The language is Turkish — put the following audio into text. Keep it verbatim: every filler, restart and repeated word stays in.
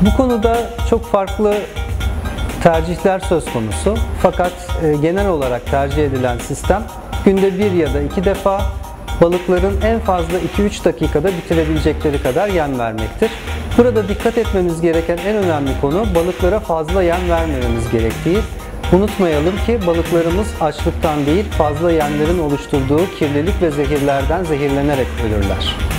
Bu konuda çok farklı tercihler söz konusu. Fakat genel olarak tercih edilen sistem günde bir ya da iki defa balıkların en fazla iki üç dakikada bitirebilecekleri kadar yem vermektir. Burada dikkat etmemiz gereken en önemli konu balıklara fazla yem vermememiz gerektiği. Unutmayalım ki balıklarımız açlıktan değil fazla yemlerin oluşturduğu kirlilik ve zehirlerden zehirlenerek ölürler.